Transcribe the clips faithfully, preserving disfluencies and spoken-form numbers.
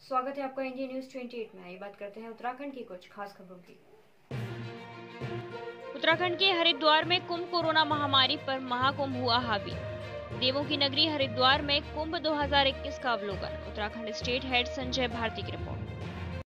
स्वागत है आपका इंडिया न्यूज अट्ठाईस में। आइए बात करते हैं उत्तराखंड की कुछ खास खबरों की। उत्तराखंड के हरिद्वार में कुंभ कोरोना महामारी पर महाकुंभ हुआ हावी। देवों की नगरी हरिद्वार में कुंभ दो हज़ार इक्कीस का अवलोकन। उत्तराखंड स्टेट हेड संजय भारती की रिपोर्ट।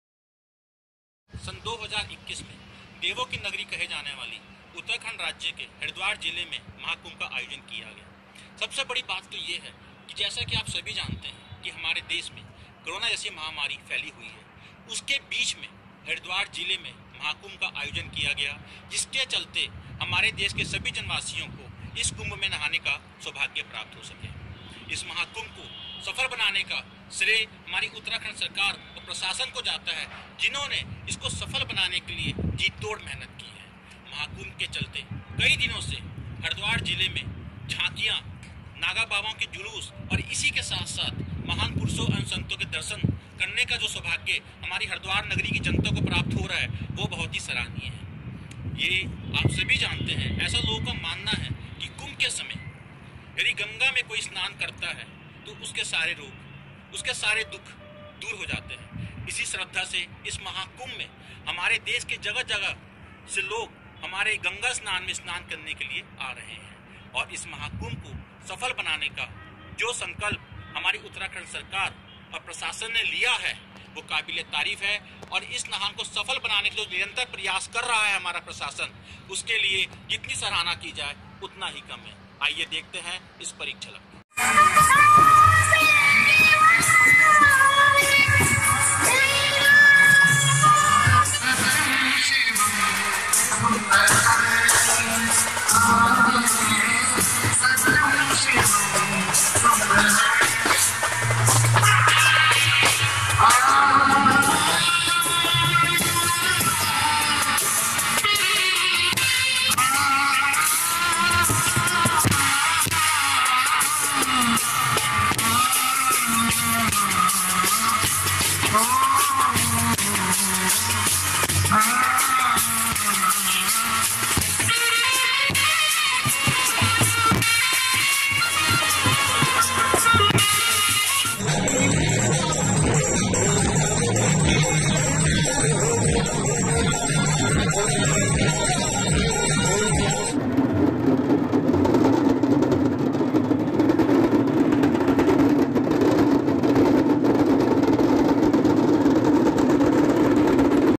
सन दो हज़ार इक्कीस में देवों की नगरी कहे जाने वाली उत्तराखंड राज्य के हरिद्वार जिले में महाकुंभ का आयोजन किया गया। सबसे बड़ी बात तो ये है कि जैसा कि आप सभी जानते हैं कि हमारे देश में कोरोना जैसी महामारी फैली हुई है, उसके बीच में हरिद्वार जिले में महाकुंभ का आयोजन किया गया, जिसके चलते हमारे देश के सभी जनवासियों को इस कुंभ में नहाने का सौभाग्य प्राप्त हो सके। इस महाकुंभ को सफल बनाने का श्रेय हमारी उत्तराखंड सरकार और प्रशासन को जाता है, जिन्होंने इसको सफल बनाने के लिए जी तोड़ मेहनत की है। महाकुंभ के चलते कई दिनों से हरिद्वार जिले में झांकियां, नागा बाबाओं के जुलूस और इसी के साथ साथ महान पुरुषों और संतों के दर्शन करने का जो सौभाग्य हमारी हरिद्वार नगरी की जनता को प्राप्त हो रहा है, वो बहुत ही सराहनीय है। ये आप सभी जानते हैं, ऐसा लोगों का मानना है कि कुंभ के समय यदि गंगा में कोई स्नान करता है तो उसके सारे रोग, उसके सारे दुख दूर हो जाते हैं। इसी श्रद्धा से इस महाकुंभ में हमारे देश के जगह जगह से लोग हमारे गंगा स्नान में स्नान करने के लिए आ रहे हैं। और इस महाकुंभ को सफल बनाने का जो संकल्प हमारी उत्तराखंड सरकार और प्रशासन ने लिया है, वो काबिले तारीफ है। और इस नहान को सफल बनाने के लिए जो निरंतर प्रयास कर रहा है हमारा प्रशासन, उसके लिए जितनी सराहना की जाए उतना ही कम है। आइए देखते हैं इस पर एक झलक। Thank you.